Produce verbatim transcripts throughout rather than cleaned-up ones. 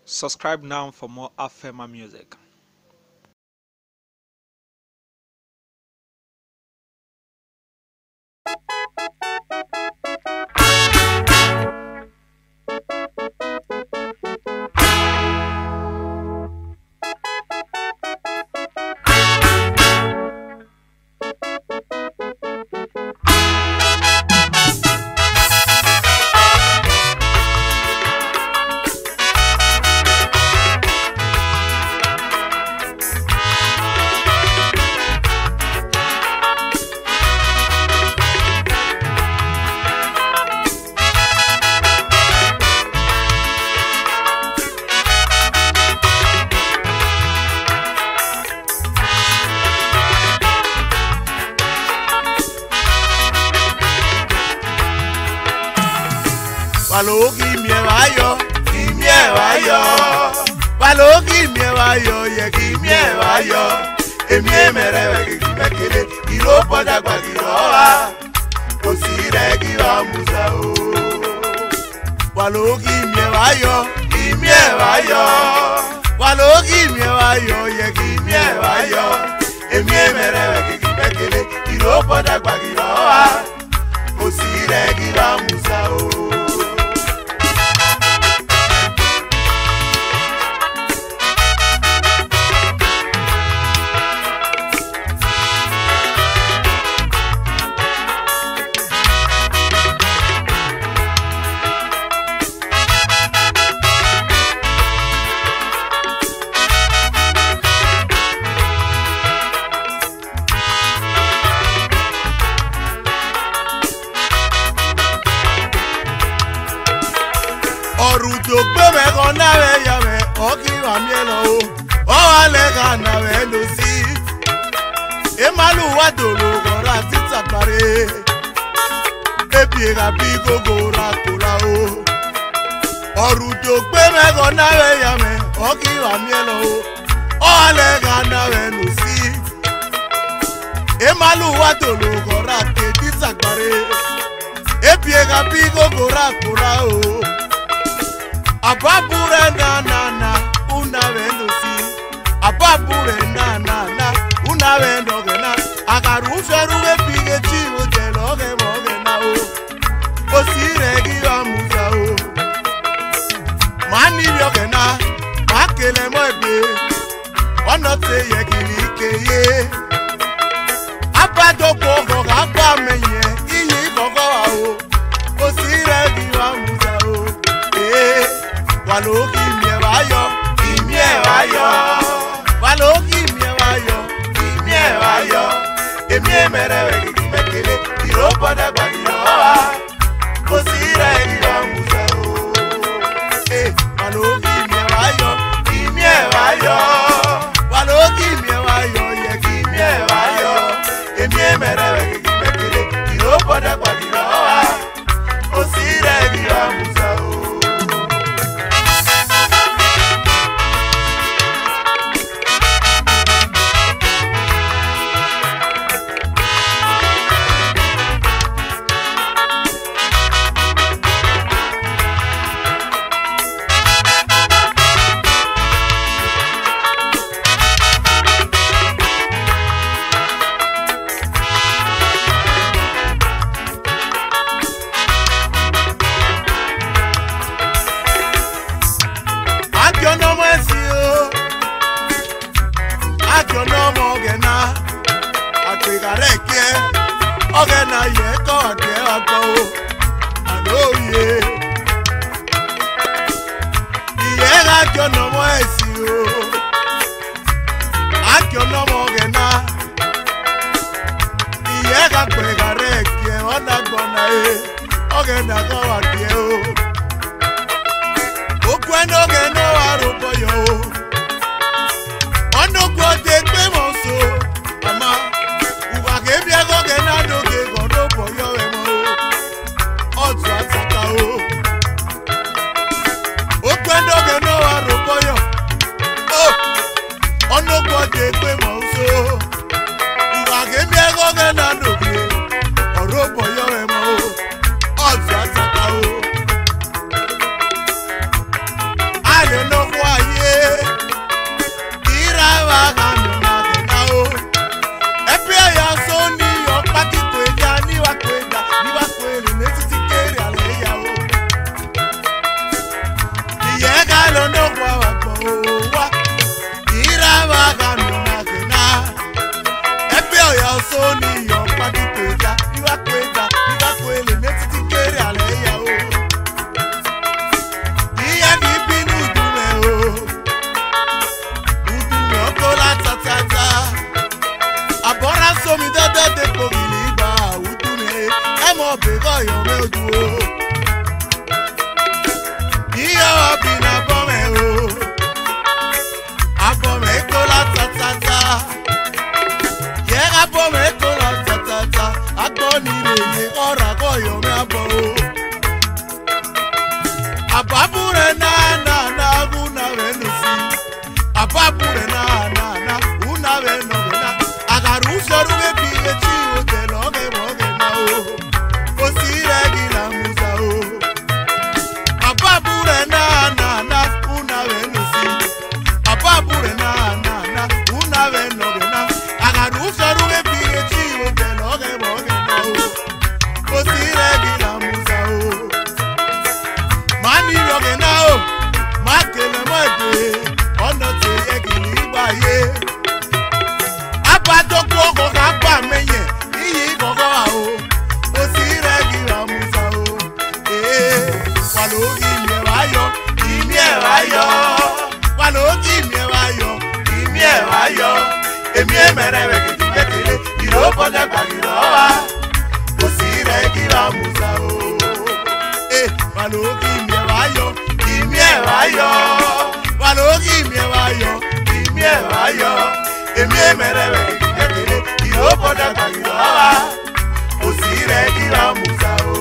Subscribe now for more Afema music. Balogi mi wayo, ki mi wayo. Balogi mi wayo, ye ki mi wayo. Emi emerewe ki mekele, iro poda kwa kiroa. Osire ki wa musa o. Balogi mi wayo, ki mi wayo. Balogi mi wayo, ye ki mi wayo. Emi emerewe ki mekele, iro poda kwa kiroa. Osire ki wa musa o. Orujo gbe me kon na we ya me o ki wa mi lo o o wa le ka na we lo si e malu wa dolo go ra ti tapare e bi ga bi go go ra ko la o Orujo gbe me kon na we ya me o ki wa mi lo o o wa le ka na we lo si e malu wa dolo go ra ti tapare e bi ga bi go go ra ko la o Ababure na na na, una vendo si. Ababure na na na, una vendo que na. Agaru feru e pige chivo de lo que moge na o. O si regi wa musa o. Mani yo que na, makele mo ebe. Ono te ye kiri ke ye. Abado koko kapa menye, iyi koko wa o. O si regi wa musa o. Eh. Balogi mi wayo, ki mi wayo. Balogi mi wayo, ki mi wayo. Emi emerewe ki mekele, iro poda kwa kiroa. Osire ki wa musa o. Eh, balogi mi wayo, ki mi wayo. Balogi mi wayo, ye ki mi wayo. Emi emerewe ki mekele, iro poda kwa kiroa. Osire ki wa musa o. Ogena ye ko de ago aloye iye ga jono mo esi o ajono mo gena iye ga pe ga re ki ona gbona e ogena ko wa ki o o kweno geno arupo yo ono go de gbe mo so ama uwa ke bi ago gena do de pe mo so uwa ke bi ego ke na do bi oro boyo e mo o ọ̀tún àtàkà o. A lè lọ fún mere we ki ketele iro boda bagiro wa osire gira musa o eh balogi mi wayo imi e wayo balogi mi wayo imi e wayo emi mere we ki ketele iro boda bagiro wa osire gira musa o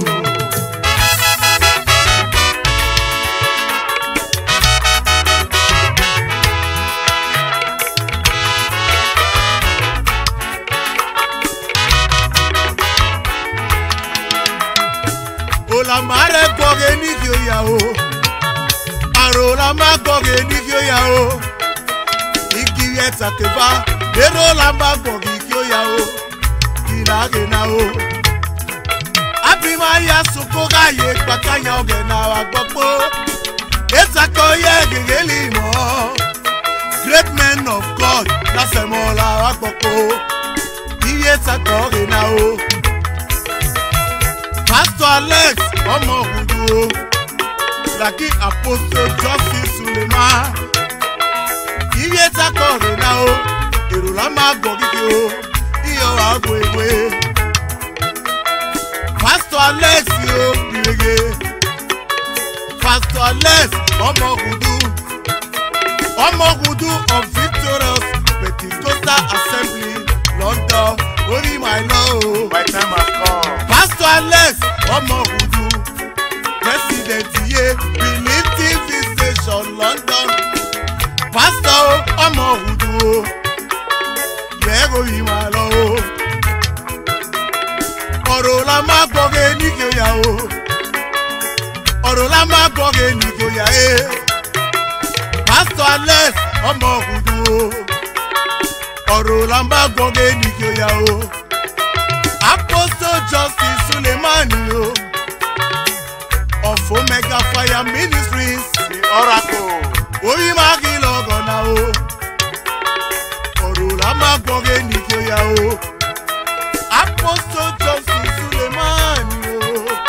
la mare goge ni kyo ya o aro la ma goge ni kyo ya o igi yeta ke ba ero la ma goge kyo ya o ila ge na o abi ma ya suko ga ye patanya oge na wa gbopo eta ko ye gegeli mo great men of God na se mo la wa gbopo iye ta ko ge na o Pastor Alex, ọmọ Ògùdù, Laki Apostle Justice Suleiman. Iye takọ̀ rẹ̀ náà o, èrò la máa gbọ̀ kíkẹ́ o, iyọ̀ àgbo ìwé. Pastor Alex o, ìrègè. Pastor Alex, ọmọ Ògùdù, ọmọ Ògùdù of Victorious Pentecostal Assembly, London, orí my love. My time has come. Pastor Alex, ọmọ Ògùdù, President Iye, Believe T V Station, London. Pastor ọmọ Ògùdù, yẹ́gò yìí máa lọ o. Ọ̀rọ̀ la máa gbọ́gẹ́ ní kí o yà o. Ọ̀rọ̀ la máa gbọ́gẹ́ ní kí o yà e. Pastor Alex, ọmọ Ògùdù, ọ̀rọ̀ la máa gbọ́gẹ́ ní kí o yà o. Apostle Justice Suleiman o of Omega Fire Ministries, The Oracle. orí máa kí lọ́gàn náà o ọ̀rọ̀ la máa gbọ́gẹ́ ní kí o yà o. Apostle Justice Suleiman o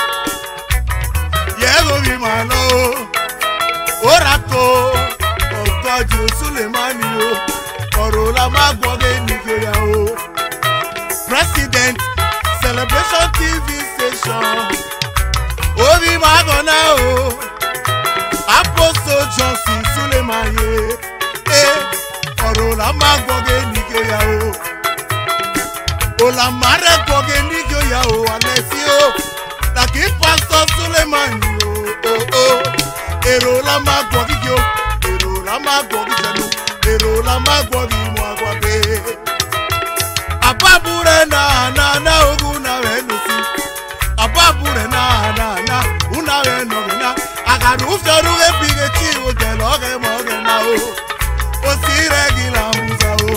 yẹ orí máa lọ o Oracle of God Suleiman o ọ̀rọ̀ la máa gbọ́gẹ́ ní kí o yà o. President Celebration T V Station, orí máa gan náà o. Apostle Justice Suleiman ye, eh, ọ̀rọ̀ la máa gbọ́gẹ́ ní kí o yà o. Òlà máa rẹ̀ gbọ́gẹ́ ní kí o yà o, alẹ́ sí o. Làkì Pastor Suleiman o, o, o. Èrò la máa gbọ́ kíkí o, èrò la máa gbọ́ kíkẹ́nu, èrò la máa gbọ́ bí mo àgbàgbé. Ababure na na na ogu na wenusi. Ababure na na na una weno na. Agaru uftoru epige chi o jeloge moge na o. O sire gila musa o.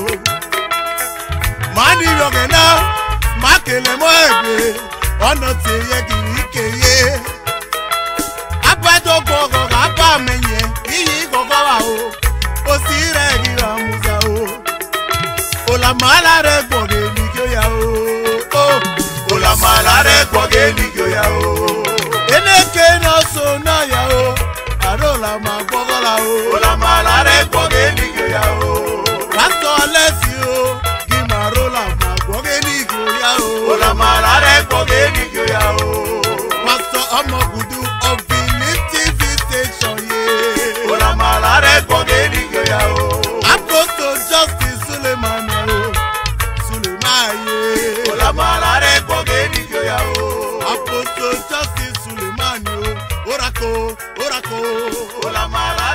Mani yoge na makele mo ebe. Ono te ye kiri keye. Abajo gogo gaba menye iyi gogo wa o. O sire gila musa o. Ola mala re gbọ́gẹ́ ní kí o yà o. Ola mala re gbọ́gẹ́ ní kí o yà o. Eleke náà so náà yà o. Àrò la máa gbọ́gọ́ la o. Ola mala re gbọ́gẹ́ ní kí o yà o. Pastor Alex o, kí màá ro la máa gbọ́gẹ́ ní kí o yà o. Ola mala re gbọ́gẹ́ ní kí o yà o. Pastor ọmọ Ògùdù of Believe T V Station ye. Ola mala re gbọ́gẹ́ ní kí o yà o. Apostle Justice Suleiman o, Suleiman ye. Ola mala re gbọ́gẹ́ ní kí o yà o. Apostle Justice Suleiman o, Oracle, Oracle. Ola mala